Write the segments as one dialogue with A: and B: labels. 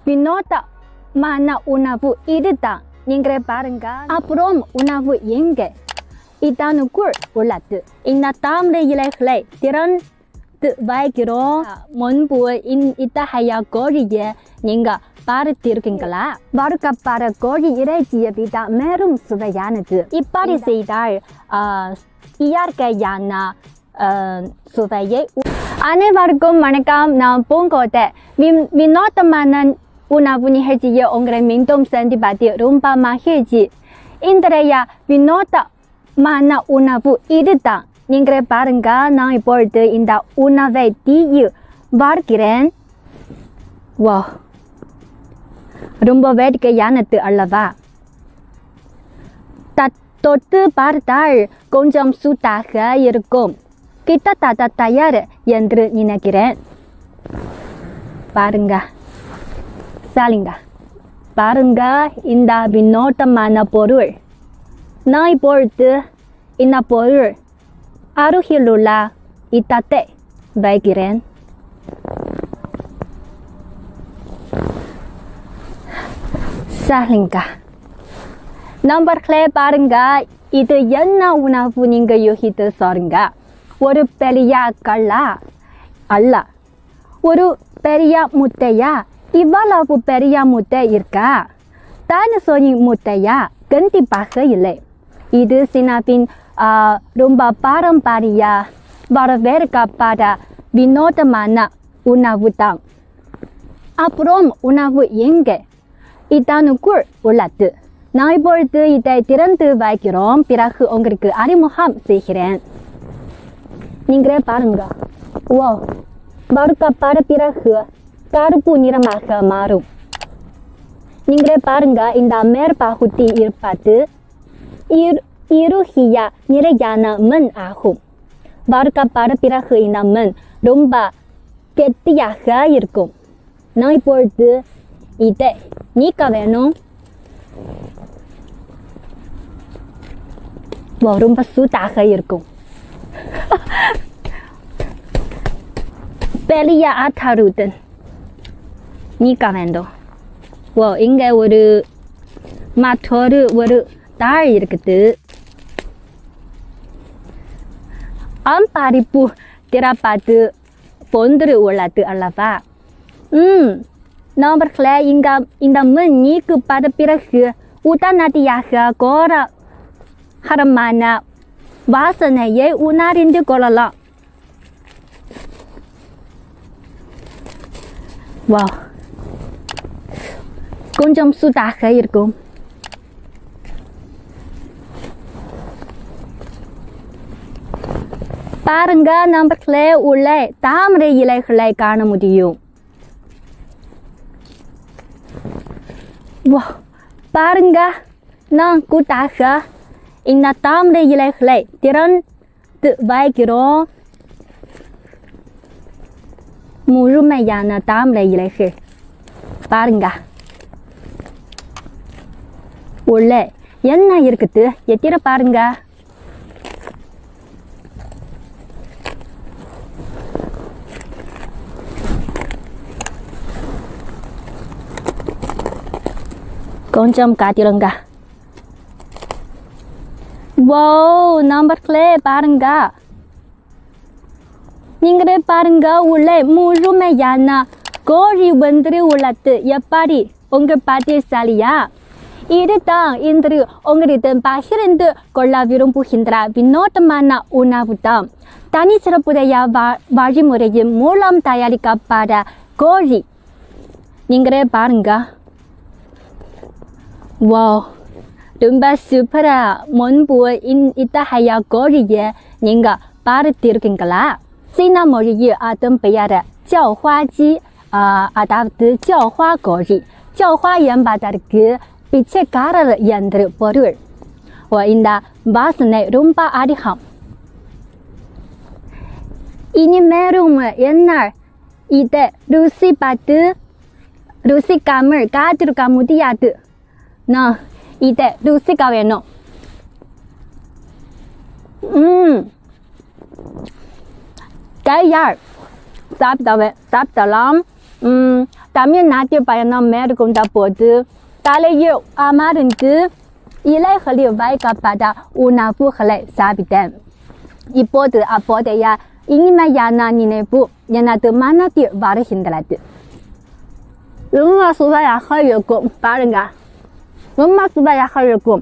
A: Vinota mana unavu இதுதான் நீங்களே பாருங்க. அப்புறம் உணவு எங்க இதனுக்குள் உள்ளது. இந்த தாமரை இலைகளை திறந்து வைக்கிறோம். முன்பு இத்தகைய கோழியை நீங்க பார்த்திருக்கீங்களா? வறுக்கப்பட்ட கோழி இறைச்சியை விட மேலும் சுவையானது. இப்படி செய்தால் இயற்கையான சுவையை. அனைவருக்கும் வணக்கம். நான் பூங்கோதை. வினோதமான உணவு நிகழ்ச்சியை உங்களை மீண்டும் சந்திப்பதில் ரொம்ப மகிழ்ச்சி. இன்றைய வினோதமான உணவு இதுதான் நீங்களே பாருங்க. நான் இப்பொழுது இந்த உணவை தீயில் பார்க்கிறேன். வா, ரொம்ப வேடிக்கையானது அல்லவா? தொட்டு பார்த்தால் கொஞ்சம் சூடாக இருக்கும். கிட்டத்தட்ட தயார் என்று நினைக்கிறேன். பாருங்க, சாலிங்க பாருங்க இந்த வினோதமான பொருள். நான் இப்பொழுது இந்த பொருள் அருகிலுள்ள இடத்தை வைக்கிறேன். சாலிங்க நம்பர்களே, பாருங்க, இது என்ன உணவு? நீங்க யோசித்து சொல்லுங்க. ஒரு பெரிய கல்லா? அல்ல. ஒரு பெரிய முட்டையா? இவ்வளவு பெரிய முட்டை இருக்கா? டைனோசரின் முட்டையா? கண்டிப்பாக இல்லை. இது சீனாவின் ரொம்ப பாரம்பரிய வரவேற்கப்பட்ட வினோதமான உணவு தான். அப்புறம் உணவு எங்கே இதனுக்குள் உள்ளது. நான் இப்பொழுது இதை திறந்து வைக்கிறோம். பிறகு உங்களுக்கு அறிமுகம் செய்கிறேன். நீங்களே பாருங்க. ஓ, வறுக்கப்பட்ட பிறகு கருப்பு நிறமாக மாறும். நீங்களே பாருங்க. இந்த மேற்பகுதி இருப்பது இறுகிய நிறையான மண் ஆகும். வறுக்கப்பட்ட பிறகு இந்த மண் ரொம்ப கெட்டியாக இருக்கும். நான் இப்பொழுது இதை நீக்க வேணும். ரொம்ப சூடாக இருக்கும். பெரிய ஆத்தாருடன் நீக்க வேண்டும். இங்க ஒரு மற்றொரு ஒரு தாழ் இருக்குது. ஆம்பரிப்பு திறப்பது போன்று உள்ளது அல்லவா? நண்பர்களே, இந்த மண் நீக்கப்பட்ட பிறகு உடனடியாக கோரமான வாசனையை உணர்ந்து கொள்ளலாம். வா, கொஞ்சம் சூடாக இருக்கும். பாருங்க நண்பர்களே, உள்ளே தாமரை இலைகளை காண முடியும். வா, பாருங்க, நான் கூட்டாக இந்த தாமரை இலைகளை திறந்து வைக்கிறோம். முழுமையான தாமரை இலைகள் பாருங்க. உள்ள என்ன இருக்குது எத்திர பாருங்க. கொஞ்சம் காத்திருங்க. வோ நண்பர்களே, பாருங்க. நீங்களே பாருங்க. உள்ளே முழுமையான கோழி ஒன்று உள்ளது. எப்படி உங்க பாட்டியசாலியா? இதுதான் இன்று உங்களிடம் பகிர்ந்து கொள்ள விரும்புகின்ற வினோதமான உணவு தான். தனிச்சிறப்புடைய வழிமுறையின் மூலம் தயாரிக்கப்பட்ட கோழி. நீங்களே பாருங்க. வா, ரொம்ப சூப்பரா. முன்பு இத்தகைய கோழியை நீங்க பார்த்திருக்கீங்களா? சீனா மொழியில் அதன் பெயர் ஜாவாஜி, அதாவது ஜாவா கோழி. ஜாவா என்பதற்கு பிச்சைக்காரர் என்று பொருள். இந்த வாசனை ரொம்ப அதிகம். இனிமேலும் என்ன இதை ருசிக்காமல் காத்திருக்க முடியாது. நான் இதை ருசிக்க வேணும். தயார். சாப்பிடலாம். தமிழ்நாட்டில் பயணம் மேற்கொண்ட போது தலையில் அமர்ந்து இலைகளில் வைக்கப்பட்ட உணவுகளை சாப்பிட்டேன். இப்போது அப்போதைய இனிமையான நினைவு எனது மனதில் வருகின்றது. ரொம்ப சுவையாக இருக்கும். பாருங்க, ரொம்ப சுவையாக இருக்கும்.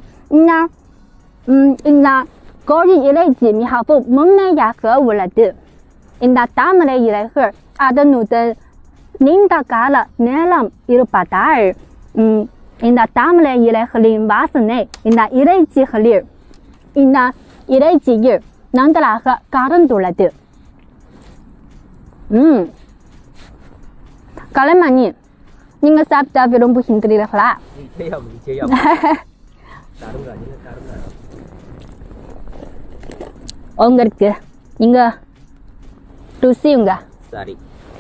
A: இந்த கோழி இறைச்சி மிகவும் மென்மையாக உள்ளது. இந்த தாமரை இலைகள் அதனுடன் நீண்ட கால நேரம் இருப்பதால் இந்த தாமரை இலைகளின் வாசனை இந்த இறைச்சியில் நன்றாக கலந்துள்ளது. கலைமணி, நீங்க சாப்பிட விரும்புகின்றீர்களா? உங்களுக்கு நீங்க ருசியுங்க.
B: சரி,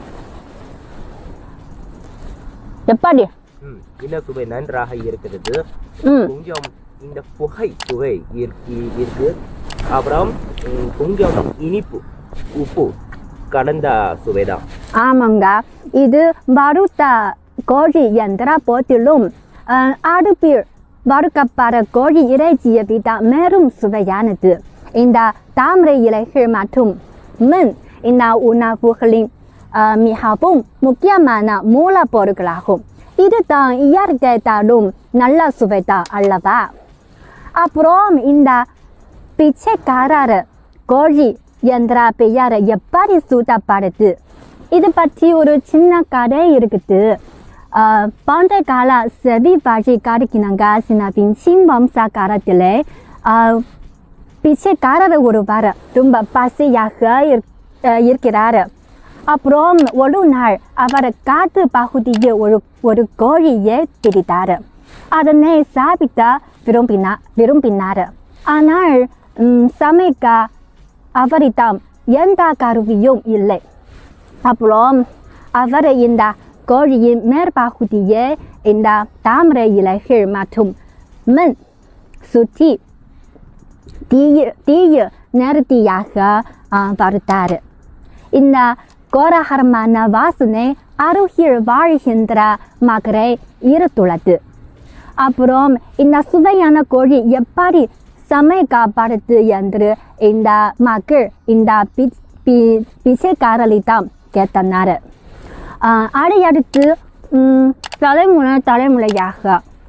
A: எப்படி?
B: இந்த சுவை நன்றாக இருக்கிறது. கொஞ்சம் இந்த புகை சுவை இருக்கு. அப்புறம் கொஞ்சம் இனிப்பு உப்பு கலந்த சுவைதான்.
A: ஆமாங்க, இது வறுத்த கோழி என்ற போதிலும் அடுப்பில் வறுக்கப்பட்ட கோழி இறைச்சியை விட மேலும் சுவையானது. இந்த தாமரை இலைகள் மற்றும் இந்த உணவுகளின் மிகவும் முக்கியமான மூலப்பொருட்களாகும். இதுதான் இயற்கை தரும் நல்ல சுவைதான் அல்லவா? அப்புறம் இந்த பிச்சைக்காரர் கோழி என்ற பெயர் எப்படி சூட்டப்படுது? இது பற்றி ஒரு சின்ன கதை இருக்குது. பண்டைய கால செவி வழி காடுகினாங்க சின்னபின் வம்ச காலத்திலே பிச்சைக்காரர் ஒருவர் ரொம்ப பசியாக இருக்கிறார். அப்புறம் ஒரு நாள் அவர் காட்டு பகுதியில் ஒரு கோழியை பிடித்தார். அதனை சாப்பிட விரும்பினார். ஆனால் சமைக்க அவரிடம் எந்த கருவியும் இல்லை. அப்புறம் அவர் இந்த கோழியின் மேற்பகுதியை இந்த தாமரை இலைகள் மற்றும் சுற்றி தீயில் நேரடியாக வறுத்தார். இந்த கோரகரமான வாசனை அருகில் வாழ்கின்ற மக்களை ஈர்த்துள்ளது. அப்புறம் இந்த சுவையான கோழி எப்படி சமைக்கப்படுது என்று இந்த மக்கள் இந்த பிச்சைக்காரரிடம் கேட்டனர். அதையடுத்து தலைமுறையாக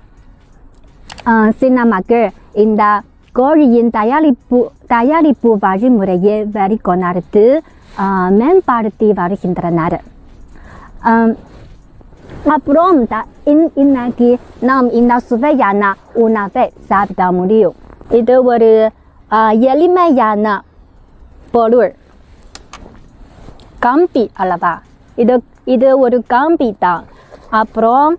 A: சின்ன மக்கள் இந்த கோழியின் தயாரிப்பு வழிமுறையை வெளிக்கொணர்ந்து மேம்படுத்தி வருகின்றனர். அப்புறம் இன்னைக்கு நாம் இந்த சுவையான உணவை சாப்பிட முடியும். இது ஒரு எளிமையான பொருள், கம்பி அல்லவா? இது ஒரு கம்பி தான். அப்புறம்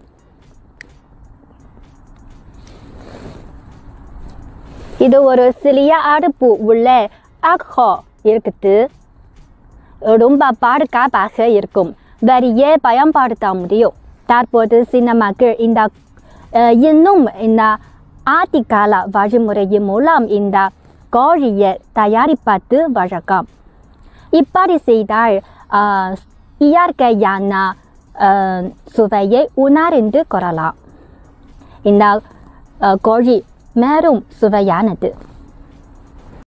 A: இது ஒரு சிறிய அடுப்பு உள்ள ஆல்கஹால் இருக்குது. ரொம்ப பாதுகாப்பாக இருக்கும். வேறையே பயன்படுத்த முடியும். தற்போது சின்ன மக்கள் இன்னும் இந்த ஆதிகால வழிமுறையின் மூலம் இந்த கோழியை தயாரிப்பது வழக்கம். இப்படி செய்தால் இயற்கையான சுவையை உணர்ந்து கொள்ளலாம். இந்த கோழி மேலும் சுவையானது.